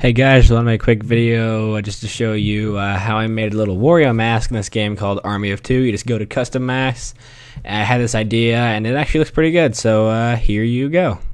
Hey guys, just want to make a quick video just to show you how I made a little Wario mask in this game called Army of Two. You just go to custom masks. I had this idea and it actually looks pretty good, so here you go.